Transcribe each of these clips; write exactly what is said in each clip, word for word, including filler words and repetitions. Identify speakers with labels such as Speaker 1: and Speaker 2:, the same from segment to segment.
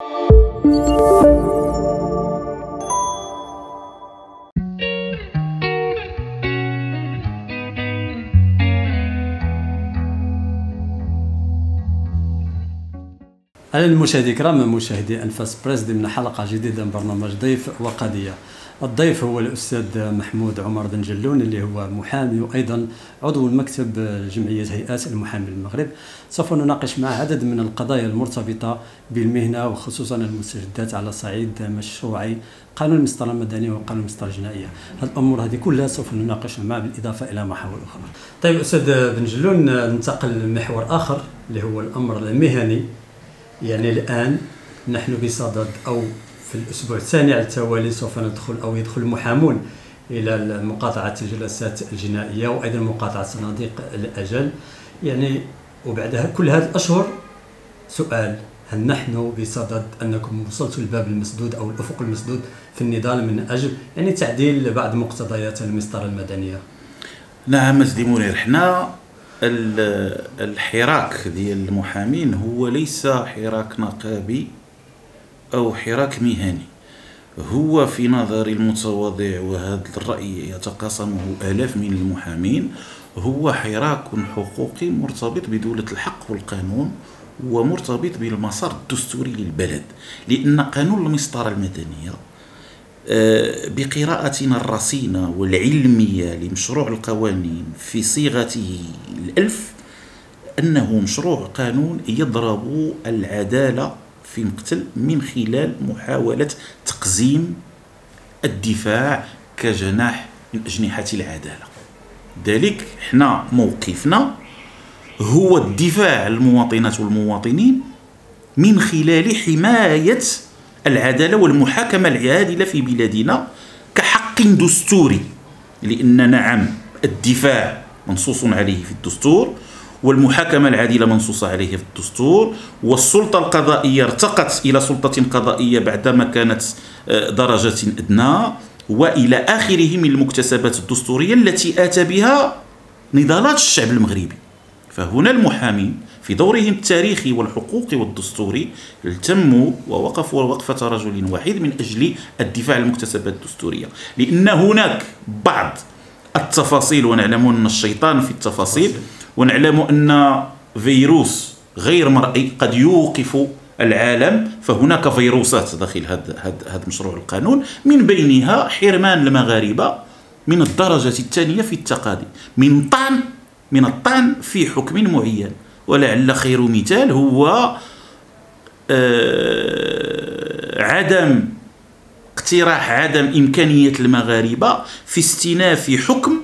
Speaker 1: أهلا المشاهدي الكرام، مشاهدي أنفاس بريس ضمن حلقة جديدة من برنامج ضيف وقضية. الضيف هو الأستاذ محمود عمر دنجلون اللي هو محامي وأيضا عضو المكتب جمعية هيئات المحامي المغرب. سوف نناقش معه عدد من القضايا المرتبطة بالمهنة وخصوصا المستجدات على صعيد مشروعي قانون المسطرة المدنية وقانون المسطرة الجنائية. هذه الأمور هذه كلها سوف نناقشها معه بالإضافة إلى محاور أخرى. طيب أستاذ دنجلون، ننتقل لمحور آخر اللي هو الأمر المهني. يعني الآن نحن بصدد أو في الأسبوع الثاني على التوالي سوف ندخل أو يدخل المحامون إلى مقاطعة الجلسات الجنائية وأيضا مقاطعة صناديق الأجل. يعني وبعدها كل هذه الأشهر سؤال: هل نحن بصدد أنكم وصلتوا الباب المسدود أو الأفق المسدود في النضال من أجل يعني تعديل بعض مقتضيات المسطرة المدنية؟
Speaker 2: نعم سيدي منير، حنا الحراك ديال المحامين هو ليس حراك نقابي أو حراك مهني، هو في نظر المتواضع وهذا الرأي يتقاسمه آلاف من المحامين هو حراك حقوقي مرتبط بدولة الحق والقانون ومرتبط بالمسار الدستوري للبلد. لأن قانون المسطرة المدنية بقراءتنا الرصينة والعلمية لمشروع القوانين في صيغته الألف أنه مشروع قانون يضرب العدالة في مقتل من خلال محاولة تقزيم الدفاع كجناح من أجنحة العدالة. ذلك احنا موقفنا هو الدفاع عن المواطنات والمواطنين من خلال حماية العدالة والمحاكمة العادلة في بلادنا كحق دستوري. لأن نعم الدفاع منصوص عليه في الدستور والمحاكمة العادلة منصوص عليه في الدستور، والسلطة القضائية ارتقت إلى سلطة قضائية بعدما كانت درجة أدنى، وإلى آخره من المكتسبات الدستورية التي آتى بها نضالات الشعب المغربي. فهنا المحامين في دورهم التاريخي والحقوقي والدستوري التموا ووقفوا وقفة رجل واحد من أجل الدفاع عن المكتسبات الدستورية. لأن هناك بعض التفاصيل، ونعلم أن الشيطان في التفاصيل، ونعلم أن فيروس غير مرئي قد يوقف العالم. فهناك فيروسات داخل هذا هذا مشروع القانون، من بينها حرمان المغاربة من الدرجة الثانية في التقاضي من طعن من الطعن في حكم معين. ولعل خير مثال هو عدم اقتراح عدم إمكانية المغاربة في استئناف حكم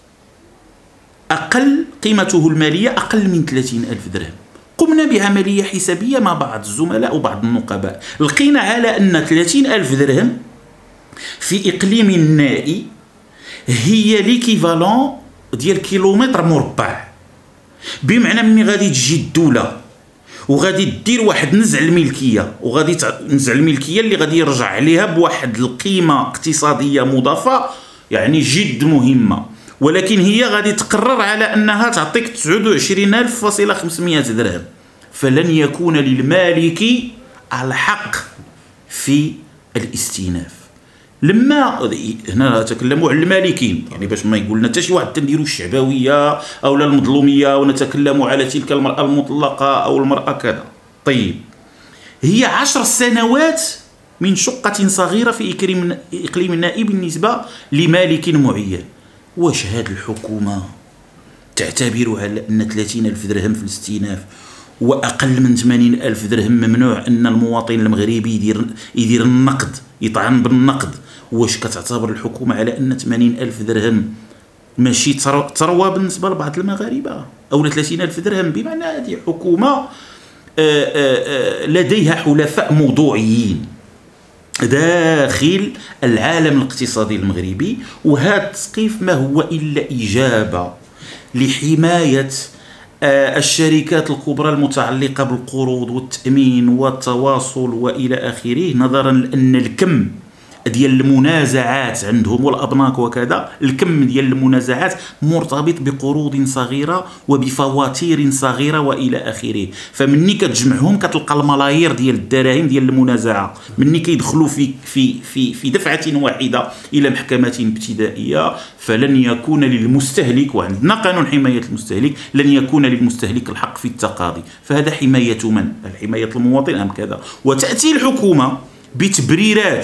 Speaker 2: أقل قيمته المالية أقل من ثلاثين ألف درهم. قمنا بعملية حسابية مع بعض الزملاء وبعض النقباء، لقينا على أن ثلاثين ألف درهم في إقليم النائي هي ليكيفالون ديال كيلومتر مربع. بمعنى مني غادي تجي الدولة وغادي دير واحد نزع الملكية، وغادي نزع الملكية اللي غادي يرجع عليها بواحد القيمة اقتصادية مضافة يعني جد مهمة، ولكن هي غادي تقرر على أنها تعطيك تسعة وعشرين ألف فاصلة خمسمائة درهم. فلن يكون للمالك الحق في الاستئناف. لما هنا نتكلموا على المالكين، يعني باش ما يقولنا حتى شي واحد تنديروا الشعبويه او لا المظلوميه ونتكلموا على تلك المراه المطلقه او المراه كذا. طيب، هي عشر سنوات من شقه صغيره في اقليم اقليم النائي بالنسبه لمالك معين. واش هاد الحكومه تعتبر على ان ثلاثين ألف درهم في الاستئناف واقل من ثمانين ألف درهم ممنوع ان المواطن المغربي يدير يدير النقد، يطعن بالنقد؟ واش كتعتبر الحكومه على ان ثمانين ألف درهم ماشي ثروه بالنسبه لبعض المغاربه او ثلاثين ألف درهم؟ بمعنى هذه حكومه لديها حلفاء موضوعيين داخل العالم الاقتصادي المغربي، وهذا التسقيف ما هو الا اجابه لحمايه الشركات الكبرى المتعلقه بالقروض والتامين والتواصل والى اخره، نظرا لان الكم ديال المنازعات عندهم والابناك وكذا، الكم ديال المنازعات مرتبط بقروض صغيره وبفواتير صغيره والى اخره. فمني كتجمعهم كتلقى الملايير ديال الدراهم ديال المنازعه، مني كيدخلوا في في في في دفعه واحده الى محكمه ابتدائيه، فلن يكون للمستهلك، وعندنا قانون حمايه المستهلك، لن يكون للمستهلك الحق في التقاضي. فهذا حمايه من؟ حمايه المواطن ام كذا؟ وتاتي الحكومه بتبريرات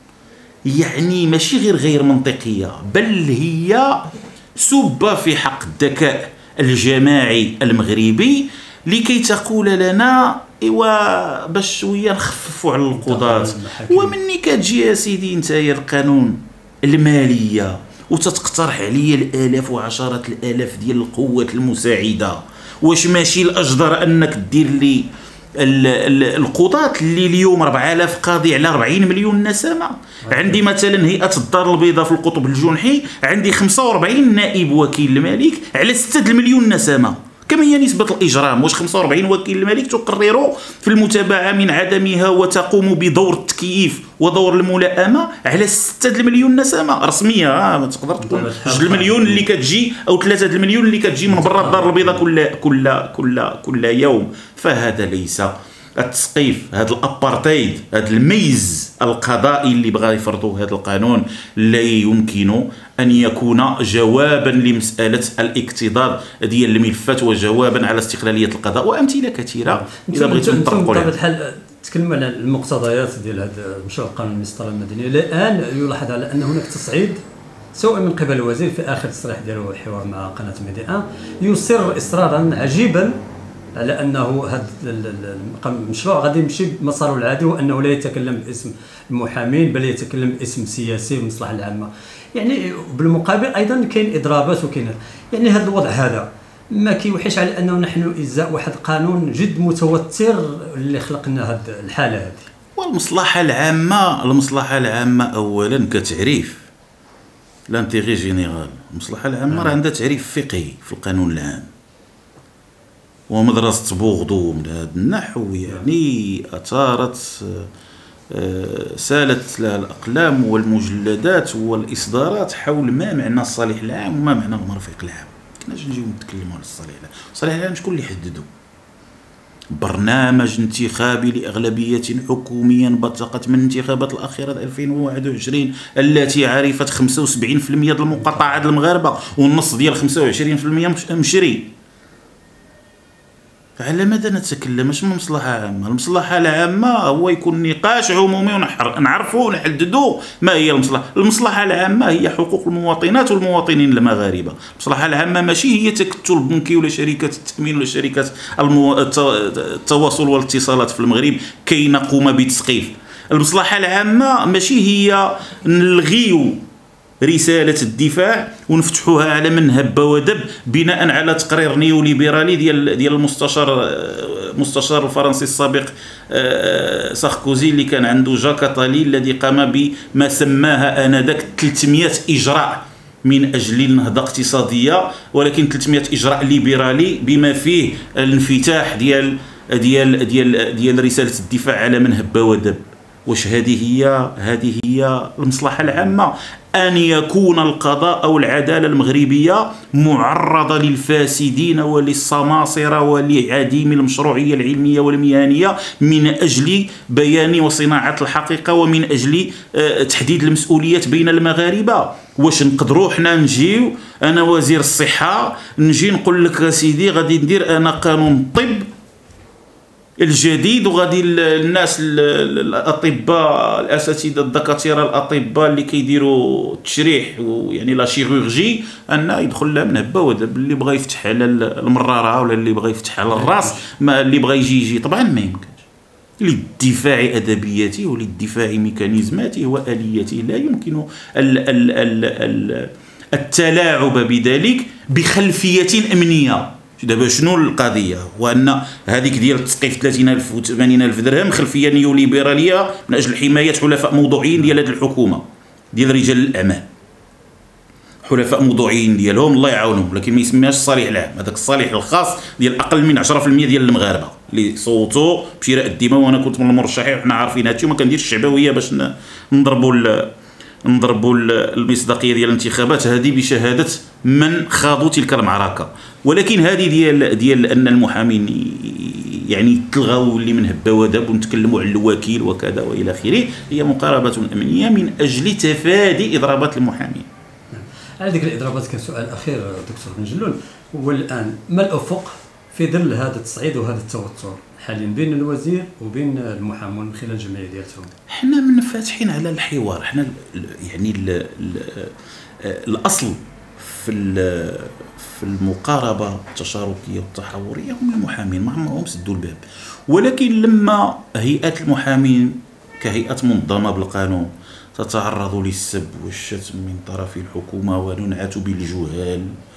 Speaker 2: يعني ماشي غير غير منطقيه، بل هي سب في حق الذكاء الجماعي المغربي لكي تقول لنا ايوا باش شويه نخففوا على القضاة. ومني كتجي يا سيدي نتايا القانون الماليه وتتقترح عليا الالاف وعشرات الالاف ديال القوات المساعده، واش ماشي الاجدر انك دير لي القضاة اللي اليوم أربعة آلاف قاضي على أربعين مليون نسمة؟ عندي مثلا هيئة الدار البيضاء في القطب الجنحي عندي خمسة وأربعين نائب وكيل الملك على ستة المليون نسمة. كم هي نسبة الإجرام؟ واش خمسة وأربعين وكيل الملك تقرر في المتابعة من عدمها وتقوم بدور التكييف ودور الملائمة على ستة المليون نسمة رسمية؟ ها ما تقدر تكون جوج المليون اللي كتجي أو ثلاثة المليون اللي كتجي من برا الدار البيضاء كل كل كل كل يوم. فهذا ليس التسقيف، هذا الابارتايد، هذا الميز القضائي اللي بغى يفرضوا هذا القانون لا يمكن ان يكون جوابا لمساله الاكتظاظ ديال الملفات وجوابا على استقلاليه القضاء وامثله كثيره. اذا بغيتوا نطرقوا
Speaker 1: بطبيعه الحال تكلموا على المقتضيات ديال هذا المشروع القانون المسطره المدني. الان يلاحظ على ان هناك تصعيد سواء من قبل الوزير في اخر تصريح ديالو الحوار مع قناه ميديا يصر اصرارا عجيبا على انه هذا المشروع غادي يمشي بمساره العادي، وانه لا يتكلم باسم المحامين بل يتكلم باسم سياسي والمصلحه العامه. يعني بالمقابل ايضا كاين اضرابات وكاين يعني هذا الوضع هذا ما كيوحيش على انه نحن ازاء واحد قانون جد متوتر اللي خلقنا هذه الحاله هذه.
Speaker 2: والمصلحه العامه، المصلحه العامه اولا كتعريف لانتيغي جينيرال، المصلحه العامه راه عندها تعريف فقهي في القانون العام، ومدرسة بوغدو من هذا النحو يعني أثارت سالت لها الأقلام والمجلدات والإصدارات حول ما معنى الصالح العام وما معنى المرفق العام. كناش نجيو نتكلموا على الصالح العام. الصالح العام شكون اللي حددو؟ برنامج انتخابي لأغلبية حكومية انبثقت من الانتخابات الأخيرة ألفين وواحد وعشرين التي عرفت خمسة وسبعين بالمئة ديال المقاطعات المغاربة والنص ديال خمسة وعشرين بالمئة مشري. فعلى ماذا نتكلم؟ اش من مصلحة عامة؟ المصلحة العامة هو يكون نقاش عمومي ونعرفوا ونحددوا ما هي المصلحة. المصلحة العامة هي حقوق المواطنات والمواطنين المغاربة. المصلحة العامة ماشي هي تكتل بنكي ولا شركات التأمين ولا شركات المو... التواصل والاتصالات في المغرب كي نقوم بتسقيف. المصلحة العامة ماشي هي نلغيو رسالة الدفاع ونفتحوها على من هب ودب بناء على تقرير نيوليبرالي ديال ديال المستشار المستشار الفرنسي السابق ساركوزي اللي كان عنده جاك أتالي الذي قام بما سماها آنذاك ثلاثمئة إجراء من أجل النهضة اقتصادية، ولكن ثلاثمئة إجراء ليبرالي بما فيه الانفتاح ديال ديال ديال ديال رسالة الدفاع على من هب ودب. واش هذه هي هذه هي المصلحة العامة؟ أن يكون القضاء أو العدالة المغربية معرضة للفاسدين وللسماسرة ولعديم المشروعية العلمية والمهنية من أجل بيان وصناعة الحقيقة ومن أجل تحديد المسؤوليات بين المغاربة. واش نقدروا حنا نجيو أنا وزير الصحة نجي نقول لك سيدي غادي ندير أنا قانون الطب الجديد وغادي الناس الاطباء الاساتذه الدكاتره الاطباء اللي كيديروا التشريح ويعني لا شيروغي ان يدخل لها من هبه ودب، اللي بغى يفتح على المراره ولا اللي بغى يفتح على الراس ما اللي بغى يجي يجي. طبعا ما يمكنش. للدفاع ادبياته وللدفاع ميكانيزماته والياته، لا يمكن ال ال ال ال التلاعب بذلك بخلفيه امنيه. دابا شنو القضيه؟ وان هذيك ديال التسقيف ثلاثين ألف و ثمانين ألف درهم خلفيه نيوليبراليه من اجل حمايه حلفاء موضوعيين ديال هذه الحكومه ديال رجال الاعمال، حلفاء موضوعيين ديالهم الله يعاونهم، لكن ما يسميهاش الصالح العام. هذاك الصالح الخاص ديال اقل من عشرة بالمئة ديال المغاربه اللي صوتوا بشراء الدماء، وانا كنت من المرشحين وحنا عارفين هادشي، وما كنديرش الشعبويه باش نضربوا نضربوا المصداقيه ديال الانتخابات هذه بشهاده من خاضوا تلك المعركه. ولكن هذه ديال ديال ان المحامين يعني تلغاو اللي من هبه ودب ونتكلموا على الوكيل وكذا والى اخره، هي مقاربه امنيه من اجل تفادي اضرابات المحامين.
Speaker 1: على ذكر الاضرابات كسؤال اخير دكتور بن جلول، والان ما الافق في ظل هذا التصعيد وهذا التوتر حاليا بين الوزير وبين المحامون من خلال الجمعيه ديالتهم؟
Speaker 2: حنا من فاتحين على الحوار، حنا يعني ال ال الاصل في في المقاربه التشاركيه والتحاوريه هم المحامين، ما عمرهم سدوا الباب. ولكن لما هيئات المحامين كهيئات منظمه بالقانون تتعرض للسب والشتم من طرف الحكومه وننعت بالجهال،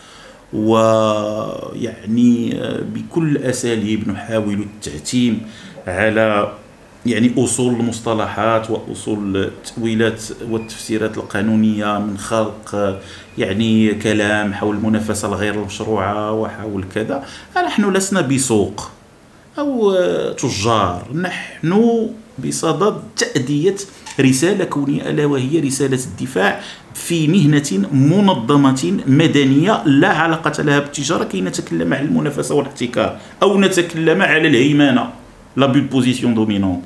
Speaker 2: ويعني بكل الاساليب نحاول التعتيم على يعني اصول المصطلحات واصول التاويلات والتفسيرات القانونيه من خلق يعني كلام حول المنافسه الغير المشروعه وحول كذا، نحن لسنا بسوق او تجار، نحن بصدد تأدية رسالة كونية ألا وهي رسالة الدفاع في مهنة منظمة مدنية لا علاقة لها بالتجارة، كي نتكلم على المنافسة والاحتكار أو نتكلم على الهيمنة لا بوزيسيون دومينون.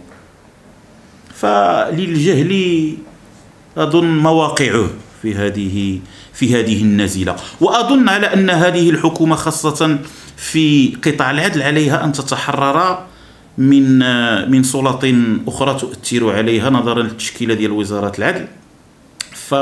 Speaker 2: فللجهل أظن مواقعه في هذه في هذه النزلة، وأظن على أن هذه الحكومة خاصة في قطاع العدل عليها أن تتحرر من من سلطات اخرى تؤثر عليها نظرا للتشكيله ديال وزاره العدل. ف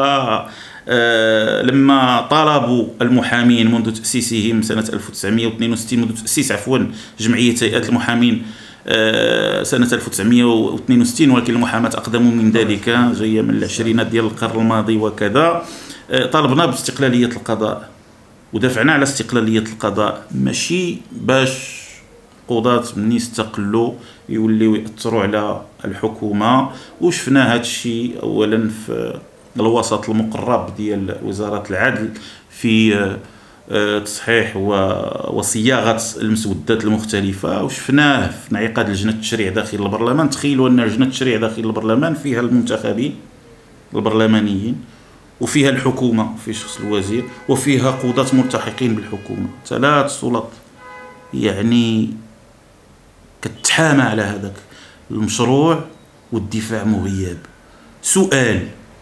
Speaker 2: لما طالبوا المحامين منذ تاسيسهم سنه ألف وتسعمائة واثنين وستين، منذ تاسيس عفوا جمعيه هيئات المحامين سنه ألف وتسعمائة واثنين وستين، ولكن المحاماه اقدم من ذلك جايه من العشرينات ديال القرن الماضي وكذا، طالبنا باستقلاليه القضاء ودافعنا على استقلاليه القضاء، ماشي باش قضاة من يستقلوا يوليو يأثروا على الحكومة. وشفنا هذا الشيء اولا في الوسط المقرب ديال وزارة العدل في تصحيح وصياغة المسودات المختلفة، وشفناه في انعقاد لجنة التشريع داخل البرلمان. تخيلوا ان لجنة التشريع داخل البرلمان فيها المنتخبين البرلمانيين وفيها الحكومة في شخص الوزير وفيها قضاة ملتحقين بالحكومة، ثلاث سلطات يعني كتحامى على هذاك المشروع والدفاع مغياب. سؤال: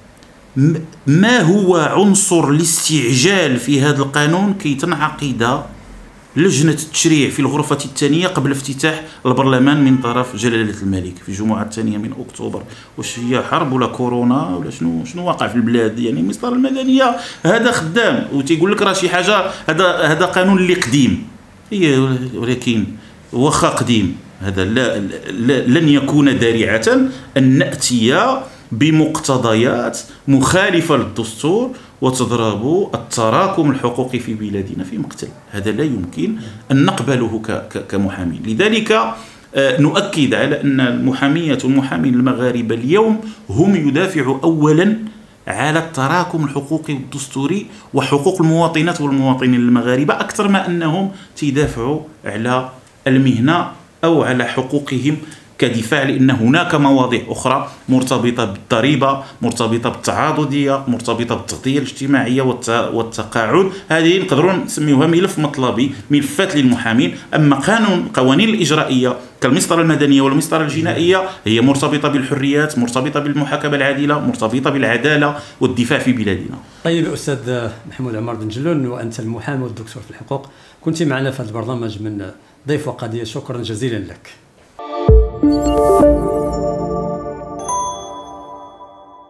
Speaker 2: ما هو عنصر الاستعجال في هذا القانون كي تنعقد لجنة التشريع في الغرفة الثانية قبل افتتاح البرلمان من طرف جلالة الملك في الجمعة الثانية من أكتوبر؟ واش هي حرب ولا كورونا ولا شنو شنو واقع في البلاد؟ يعني المسطرة المدنية هذا خدام وتيقول لك راه شي حاجة، هذا هذا قانون اللي قديم، هي ولكن واخا قديم هذا لا, لا لن يكون ذريعة أن نأتي بمقتضيات مخالفة للدستور وتضرب التراكم الحقوقي في بلادنا في مقتل. هذا لا يمكن أن نقبله كمحامين. لذلك نؤكد على أن المحامية والمحامين المغاربة اليوم هم يدافعوا أولا على التراكم الحقوقي والدستوري وحقوق المواطنات والمواطنين المغاربة أكثر ما أنهم تدافعوا على المهنة أو على حقوقهم كدفاع، لأن هناك مواضيع أخرى مرتبطة بالضريبة، مرتبطة بالتعاضدية، مرتبطة بالتغطية الاجتماعية والتقاعد، هذه نقدروا نسميوها ملف مطلبي، ملفات للمحامين. أما قانون القوانين الإجرائية كالمسطرة المدنية والمسطرة الجنائية هي مرتبطة بالحريات، مرتبطة بالمحاكمة العادلة، مرتبطة بالعدالة والدفاع في بلادنا.
Speaker 1: طيب أستاذ محمود عمر بن جلون، وأنت المحامي والدكتور في الحقوق، كنت معنا في هذا البرنامج من ضيف وقضية، شكرا جزيلا لك.